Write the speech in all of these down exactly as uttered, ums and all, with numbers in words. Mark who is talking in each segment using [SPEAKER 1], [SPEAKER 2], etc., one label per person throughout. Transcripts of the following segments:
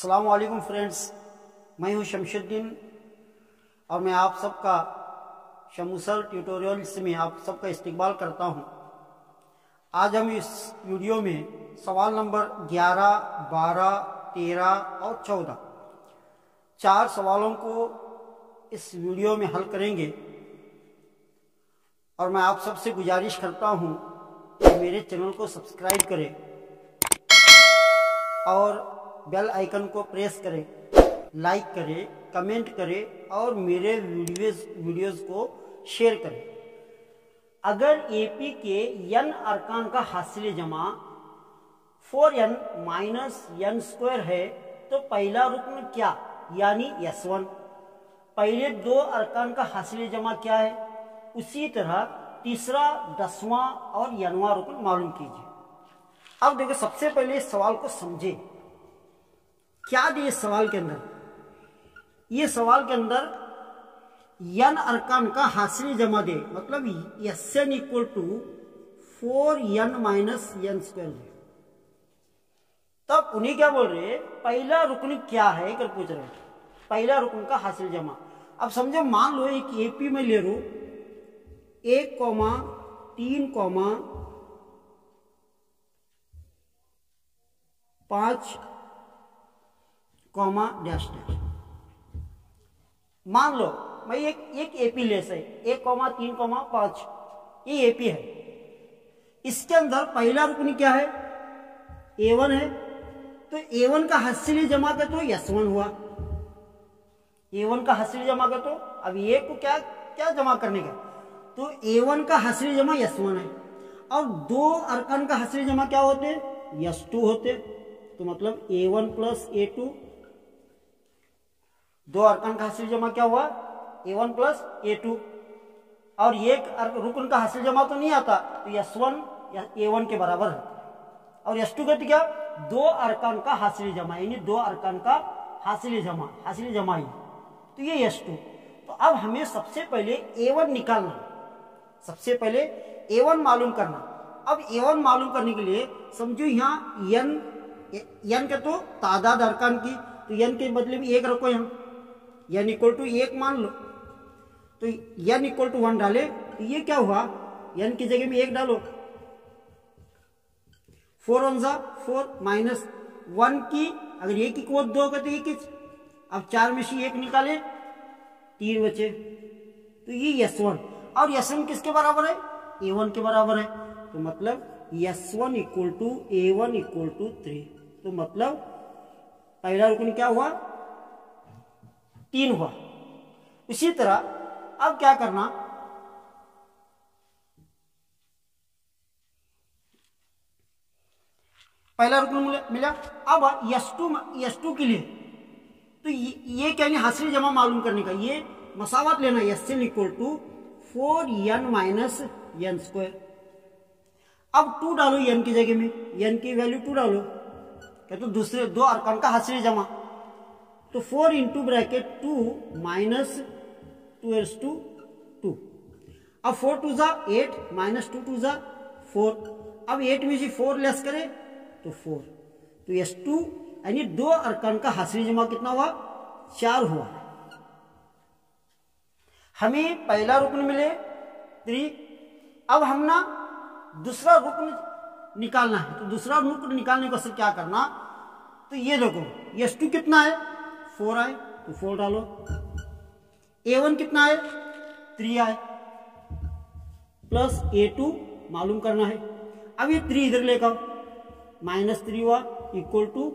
[SPEAKER 1] अस्सलाम वालेकुम फ्रेंड्स, मैं हूं शमशुद्दीन और मैं आप सबका शमूसल ट्यूटोरियल्स में आप सबका इस्तकबाल करता हूं। आज हम इस वीडियो में सवाल नंबर ग्यारह, बारह, तेरह और चौदह चार सवालों को इस वीडियो में हल करेंगे और मैं आप सबसे गुजारिश करता हूं कि मेरे चैनल को सब्सक्राइब करें और बेल आइकन को प्रेस करें, लाइक करें, कमेंट करें और मेरे वीडियोस वीडियोस को शेयर करें। अगर एपी के एन अरकान का हासिल जमा four n minus n square है तो पहला रुकन क्या यानी एस वन। पहले दो अरकान का हासिल जमा क्या है, उसी तरह तीसरा, दसवां और एनवां रुकन मालूम कीजिए। अब देखो, सबसे पहले इस सवाल को समझे। क्या दिए इस सवाल के अंदर? ये सवाल के अंदर एन अरकान का हासिल जमा दे, मतलब S n equal to four n minus n square दे। तब उन्हें क्या बोल रहे, पहला रुकन क्या है कर पूछ रहे, पहला रुकन का हासिल जमा। अब समझो, मान लो एक एपी में ले रू एक कौमा तीन कौमा पांच कौमा डैश डैश। मान लो मैं एक एक एपी ले से एक कौमा तीन कौमा पांच, ये एपी है। इसके अंदर पहला रुकन क्या है, ए वन है, तो ए वन का हासिल जमा कर तो एस वन हुआ। ए वन का हासिल जमा कर तो अब ए को क्या क्या जमा करने का, तो ए वन का हासिल जमा एस वन है और दो अरकान का हासिल जमा क्या होते, एस टू होते। तो मतलब a one plus a two, दो अरकान का हासिल जमा क्या हुआ, a one plus a two. और एक रुकन का हासिल जमा तो नहीं आता, तो एस वन ए वन के बराबर है। और एस टू कहते क्या, दो अरकान का हासिल जमा, यानी दो अरकान का हासिल जमा, हासिल जमा ही, तो ये एस टू। तो अब हमें सबसे पहले ए वन निकालना, सबसे पहले ए वन मालूम करना। अब ए वन मालूम करने के लिए समझो यहाँ एन एन के तो तादाद अरकान की, तो एन के बदले में एक रखो, यहाँ एन इक्वल टू एक मान लो, तो एन इक्वल टू वन डाले तो ये क्या हुआ, एन की जगह में एक डालो, फोर वन जा फोर माइनस वन की, अगर एक की दो होगा तो एक। अब चार में से एक निकाले, तीन बचे, तो ये एस वन। और एस वन किसके बराबर है, ए वन के बराबर है। तो मतलब S one equal to a one equal to three. तो मतलब पहला रुकन क्या हुआ, तीन हुआ। इसी तरह अब क्या करना, पहला रुकन मिला। अब एस टू एस टू के लिए तो ये, ये क्या है, हासिल जमा मालूम करने का, ये मसावत लेना, S n equal to four n minus n square. अब टू डालो एन की जगह में, एन की वैल्यू टू डालो, क्या तो दूसरे दो अरकान का हासिल जमा, तो four into bracket two minus two S two two. अब फोर टू जा एट माइनस टू टू जा फोर। अब एट में से फोर लेस करे तो फोर, तो एस टू यानी दो अरकान का हासिल जमा कितना हुआ, चार हुआ। हमें पहला रुकन मिले थ्री। अब हम ना दूसरा रुकन निकालना है, तो दूसरा रुकन निकालने को क्या करना, तो ये देखो एस टू कितना है, फोर आए तो फोर डालो, ए वन कितना है, थ्री आए, प्लस ए टू मालूम करना है। अब ये थ्री इधर लेकर माइनस थ्री हुआ equal to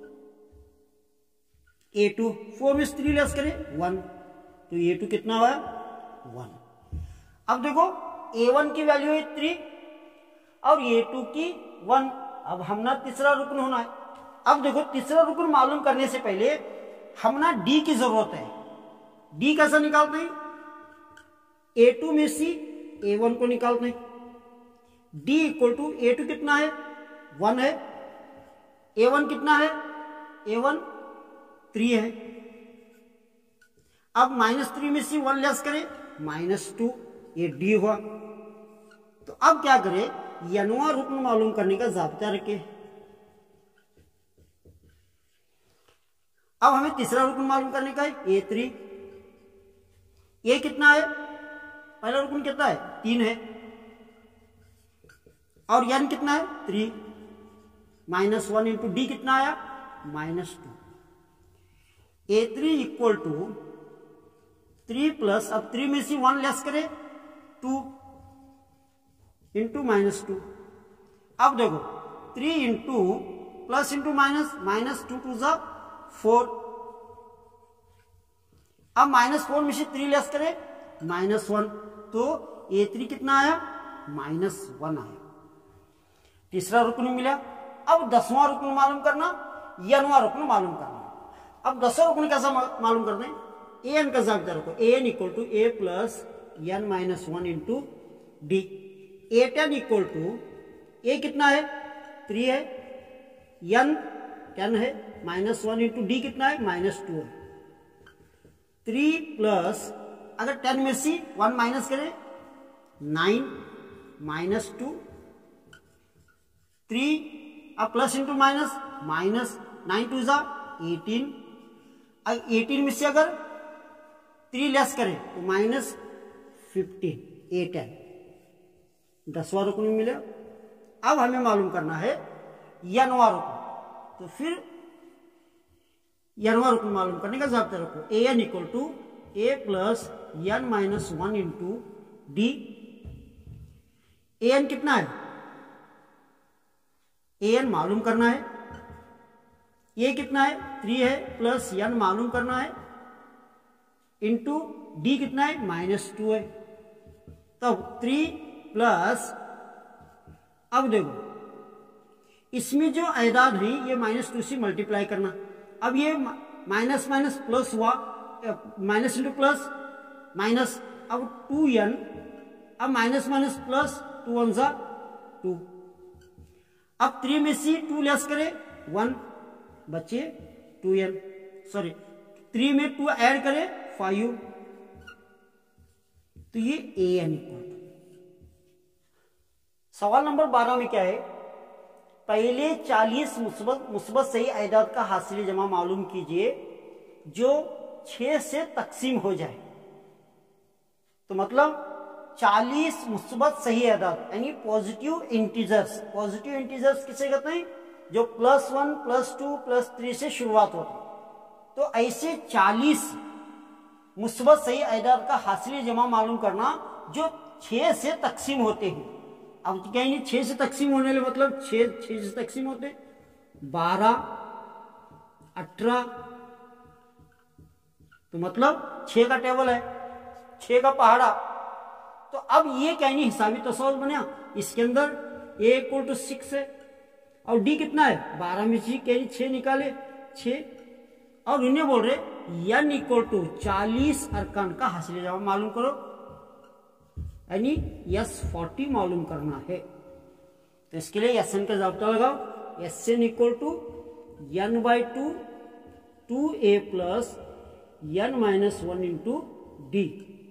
[SPEAKER 1] a two, four में थ्री लेस करें वन, तो ए टू कितना हुआ, वन। अब देखो ए वन की वैल्यू है थ्री और ए टू की वन। अब हम ना तीसरा रुकन होना है। अब देखो, तीसरा रुकन मालूम करने से पहले हम ना डी की जरूरत है। डी कैसा निकालते हैं, ए टू में से ए वन को निकालते हैं। D equal to a two कितना है, वन है, ए वन कितना है, ए वन थ्री है। अब माइनस थ्री में से वन लेस करें, माइनस टू, ये डी हुआ। तो अब क्या करें, एनवां रुकन मालूम करने का जाब्ता रखे। अब हमें तीसरा रुकन मालूम करने का है, ए थ्री। ए कितना है, पहला रुकन कितना है, तीन है, और एन कितना है, three. Minus one into d कितना आया, minus two. A three equal to three plus, अब थ्री में से वन लेस करे, टू इंटू माइनस टू। अब देखो three into plus into minus, minus two two जा फोर। अब माइनस फोर में से थ्री लेस करे, माइनस वन, तो ए थ्री कितना आया, माइनस वन आया। तीसरा रुकन मिला। अब दसवां रुकन मालूम करना, एनवां रुकन मालूम करना। अब दसवां रुकन कैसा मालूम करना है, ए एन का जागता रखो, a n equal to a plus n minus one into d. A ten equal to, a कितना है, थ्री है, एन टेन है, माइनस वन इंटू डी कितना है, माइनस टू है। थ्री प्लस, अगर टेन में से वन माइनस करें, नाइन माइनस टू, थ्री, अब plus into minus, minus nine two जा एटीन। अब एटीन में से अगर थ्री लेस करें तो माइनस फिफ्टीन, ए टेन। दसवां रुकन मिले। अब हमें मालूम करना है एनवां रुकन, तो फिर एनवां रुकन मालूम करने का जाब्ता रखो, a n equal to a plus n minus one into d. A n कितना है, ए एन मालूम करना है, ए कितना है, थ्री है, प्लस एन मालूम करना है, इंटू डी कितना है, माइनस टू है। तब थ्री प्लस, अब देखो इसमें जो आयदाद है ये माइनस टू से मल्टीप्लाई करना। अब ये माइनस माइनस प्लस हुआ, माइनस इंटू प्लस माइनस, अब टू एन, अब minus minus plus, two one जा टू। अब थ्री में से टू लेस करे, वन बचे टू एन, सॉरी थ्री में टू ऐड करे, फाइव। तो ये ए एन इक्वल। सवाल नंबर बारह में क्या है, पहले चालीस मुस्बत मुस्बत सही आयदाद का हासिल जमा मालूम कीजिए जो छह से तकसीम हो जाए। तो मतलब चालीस मुस्बत सही आयदाद यानी पॉजिटिव इंटीजर्स। पॉजिटिव इंटीजर्स किसे कहते हैं, जो plus one plus two plus three से शुरुआत होती है। तो ऐसे चालीस मुस्बत सही आयदाद का हासिल जमा मालूम करना जो छह से तकसीम होते हैं। अब कहेंगे छह से तकसीम होने ले मतलब छह छह से तकसीम होते, बारह, अठारह, तो मतलब छह का टेबल है, छह का पहाड़ा। तो अब ये कहनी हिसाबी तसौल बना, इसके अंदर ए इक्वल टू सिक्स है और डी कितना है, बारह में से कहनी छह निकाले, छह, और इन्हें बोल रहे एन इक्वल टू चालीस अरकान का हासिल जवाब मालूम करो, यानी यस फोर्टी मालूम करना है। तो इसके लिए एस एन का जाब्ता लगाओ, S n equal to n by two two a plus n minus one into d.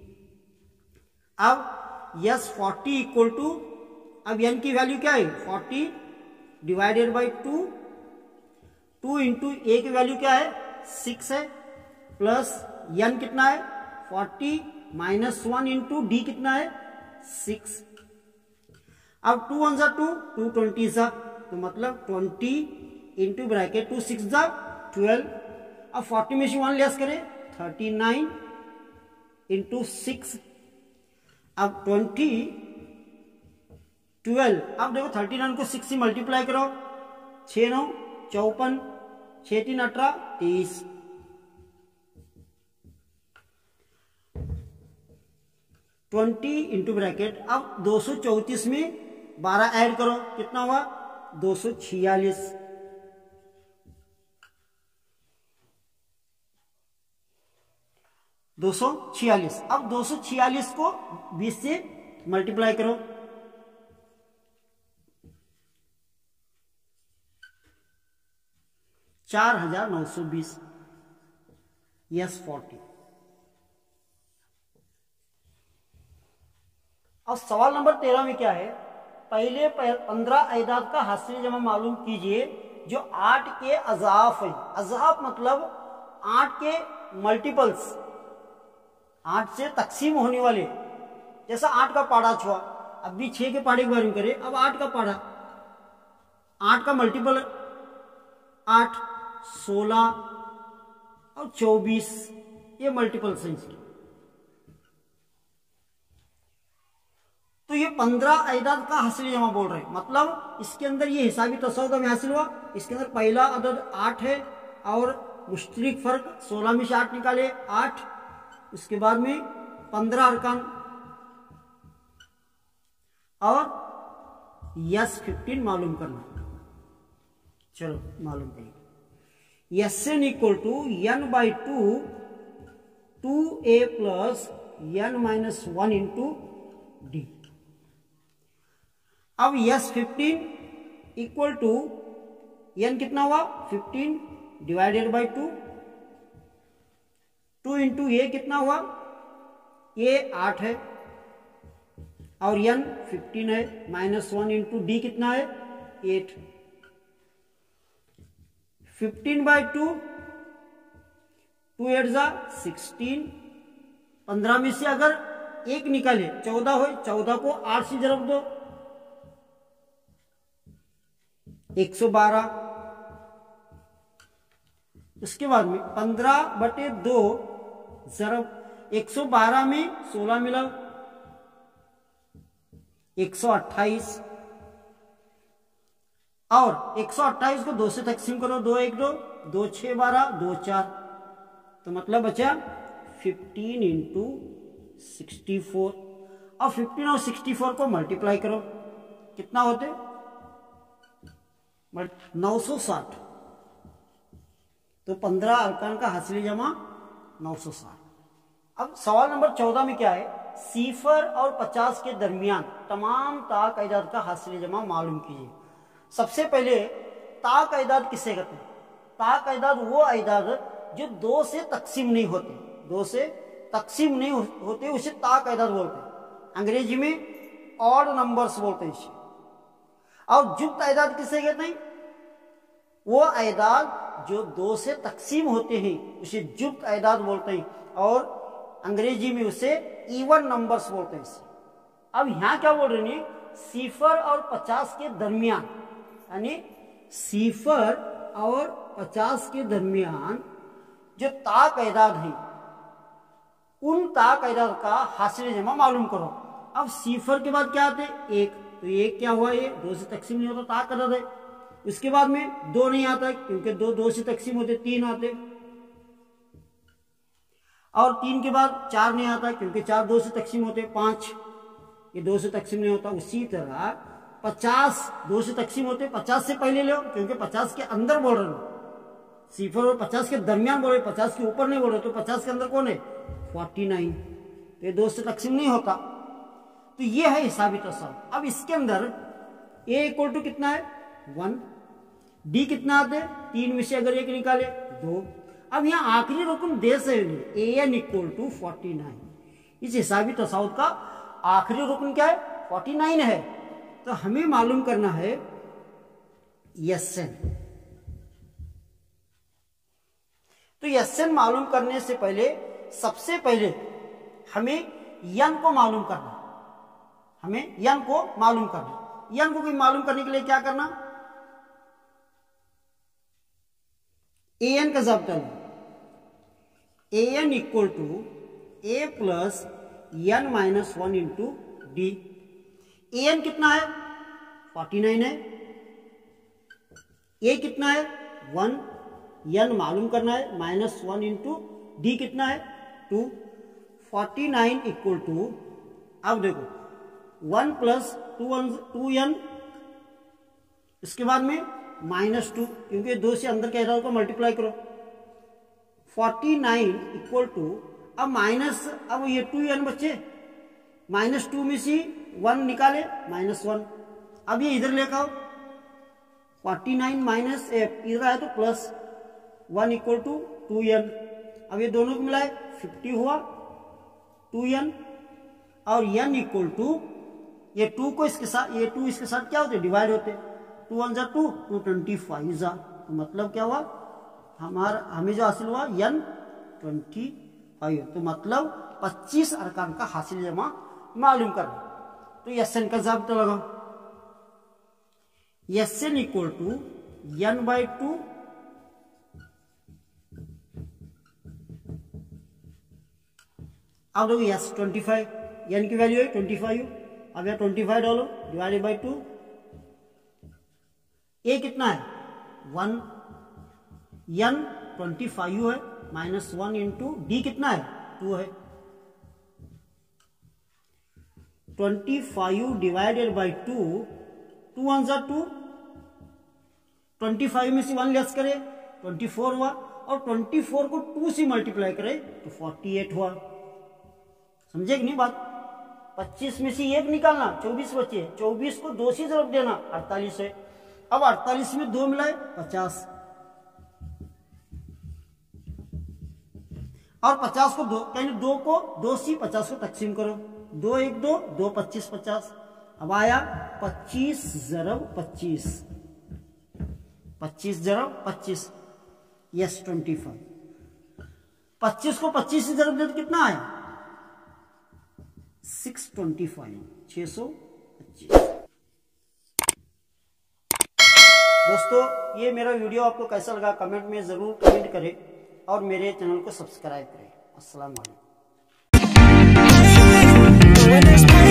[SPEAKER 1] अब यस फोर्टी इक्वल टू, अब एन की वैल्यू क्या है, forty divided by two, two into a की वैल्यू क्या है, सिक्स है, प्लस एन कितना है, forty minus one into d कितना है, सिक्स। अब टू वन जा टू, टू ट्वेंटी जा, तो मतलब twenty into bracket two six जा ट्वेल्व। अब फोर्टी में से वन लेस करें, थर्टी नाइन इंटू सिक्स। अब ट्वेंटी ट्वेल्व, अब देखो थर्टी नाइन को सिक्स से मल्टीप्लाई करो, छः नौ चौपन, छः तीन अठारह, तेईस। ट्वेंटी इंटू ब्रैकेट, अब दो सौ चौतीस में बारह ऐड करो, कितना हुआ, दो सौ छियालीस। दो सौ छियालीस, अब दो सौ छियालीस को बीस से मल्टीप्लाई करो, चार हजार नौ सौ बीस, यस फोर्टी। अब सवाल नंबर तेरह में क्या है, पहले पंद्रह आयदाद का हासिल जमा मालूम कीजिए जो आठ के अजाफ है। अजाफ मतलब आठ के मल्टीपल्स, आठ से तकसीम होने वाले, जैसा आठ का पाड़ा छुआ, अब भी छह के पाड़े के बारे में करें, अब आठ का पाड़ा, आठ का मल्टीपल आठ, सोलह और चौबीस, ये मल्टीपल है इसके। तो ये पंद्रह अदद का हासिल जमा बोल रहे हैं, मतलब इसके अंदर ये हिसाबी तसव्वुद में हासिल हुआ। इसके अंदर पहला अदद आठ है और मुश्तरिक फर्क सोलह में से आठ निकाले आठ, उसके बाद में पंद्रह अरकान और यस फिफ्टीन मालूम करना। चलो मालूम करिए। S n equal to n by two two a plus n minus one into d. अब S fifteen equal to n कितना हुआ fifteen divided by two, two into a कितना हुआ, ए आठ है और एन फिफ्टीन है, माइनस वन इंटू डी कितना है eight. Fifteen by two, two eight जा सिक्सटीन, पंद्रह में से अगर एक निकाले चौदह हो, चौदह को आठ से जरब दो एक सौ बारह। उसके बाद में पंद्रह बटे दो जरब एक सौ बारह में सोलह मिला एक सौ अट्ठाईस, और एक सौ अट्ठाईस को दो से तकसीम करो, दो एक दो, दो छह बारह, दो चार, तो मतलब बचा फिफ्टीन इंटू सिक्सटी फोर। और फिफ्टीन और सिक्सटी फोर को मल्टीप्लाई करो, कितना होते नौ सौ साठ। तो पंद्रह अरकान का हासिल जमा नौ सौ साठ। अब सवाल नंबर चौदह में क्या है, सिफर और पचास के दरमियान तमाम ताक अदाद का हासिल जमा मालूम कीजिए। सबसे पहले ताक अदाद किसे कहते हैं? ताक अदाद वो अदाद जो दो से तकसीम नहीं होते, दो से तकसीम नहीं होते उसे ताक अदाद बोलते हैं। अंग्रेजी में ऑड नंबर्स बोलते हैं इसे। और जुक्त अदाद किसे कहते हैं? वो अदाद जो दो से तकसीम होते हैं उसे जुक्त अदाद बोलते हैं, और अंग्रेजी में उसे इवन नंबर्स बोलते हैं इसे। अब यहां क्या बोल रहे हैं, सिफर और पचास के दरमियान, यानी सिफर और पचास के दरमियान जो ताक अदाद हैं उन ताक अदाद का हासिल जमा मालूम करो। अब सिफर के बाद क्या आते हैं, एक, तो एक क्या हुआ, ये दो से तकसीम नहीं होता, ताक अदाद है। उसके बाद में दो नहीं आता क्योंकि दो दो से तकसीम होते, तीन आते, और तीन के बाद चार नहीं आता क्योंकि चार दो से तकसीम होते, पांच ये दो से तकसीम नहीं होता। उसी तरह पचास दो से तकसीम होते, पचास से पहले लो क्योंकि पचास के अंदर बोल रहे हो, सिफर और पचास के दरमियान बोल रहे, पचास के ऊपर नहीं बोल रहे, तो पचास के अंदर कौन है फोर्टी नाइन, तो ये दो से तकसीम नहीं होता। तो ये है हिसाबी तसव्वुद। अब इसके अंदर ए इक्वल टू कितना है वन, डी कितना आते तीन में से अगर एक निकाले दो। अब यहाँ आखिरी रुकन दे से a n equal to forty nine, इस हिसाबी तसव्वुद का आखिरी रुकन क्या है फोर्टी नाइन है। तो हमें मालूम करना है यस एन। तो यस एन मालूम करने से पहले सबसे पहले हमें यन को मालूम करना, हमें यन को मालूम करना। यन को मालूम करने के लिए क्या करना, ए एन का जब्त डालना, a n equal to a plus n minus one into d. A n कितना है फोर्टी नाइन है, ए कितना है वन, एन मालूम करना है माइनस वन इंटू डी कितना है two. Forty nine equal to, अब देखो one plus two one two n, इसके बाद में माइनस टू क्योंकि दो से अंदर के अदाद को मल्टीप्लाई करो। फोर्टी नाइन इक्वल टू, अब माइनस, अब ये टू एन बच्चे माइनस टू में से वन निकाले माइनस वन, अब ये इधर लेकर आओ, फोर्टी नाइन माइनस इधर आया तो plus one equal to two n. अब ये दोनों को मिलाए फिफ्टी हुआ टू एन, और एन इक्वल टू, ये टू को इसके साथ, ये टू इसके साथ क्या होते डिवाइड होते, टू वन जा टू, टू ट्वेंटी फाइव जा, तो मतलब क्या हुआ हमारा हमें जो हासिल हुआ एन ट्वेंटी फाइव, तो मतलब पच्चीस अरकान का हासिल जमा मालूम करना। तो एस एन का ज़ाब्ता लगाओ, S n equal to n by two अब देखो यस ट्वेंटी फाइव, एन की वैल्यू है ट्वेंटी फाइव, अब यह ट्वेंटी फाइव डालो डिवाइडेड बाई टू, ए कितना है वन, एन ट्वेंटी फाइव है माइनस वन इंटू डी कितना है टू है, twenty five divided by two, two one जा टू, ट्वेंटी फाइव में से वन लेस करे ट्वेंटी फोर हुआ, और ट्वेंटी फोर को टू से मल्टीप्लाई करे तो फोर्टी एट हुआ। समझे कि नहीं बात? पच्चीस में से एक निकालना, चौबीस बचे, चौबीस को दो से जरूर देना, अड़तालीस है। अब अड़तालीस में दो मिलाए पचास, और पचास को दो यानी दो को दो से पचास को तकसीम करो, दो एक दो, दो पच्चीस पचास, अब आया पच्चीस जरब पच्चीस, पच्चीस जरब पच्चीस, यस ट्वेंटी फाइव, पच्चीस को पच्चीस से जरब दे तो कितना आया सिक्स ट्वेंटी फाइव, छह सौ पच्चीस। दोस्तों ये मेरा वीडियो आपको कैसा लगा कमेंट में जरूर कमेंट करें और मेरे चैनल को सब्सक्राइब करें। अस्सलाम वालेकुम।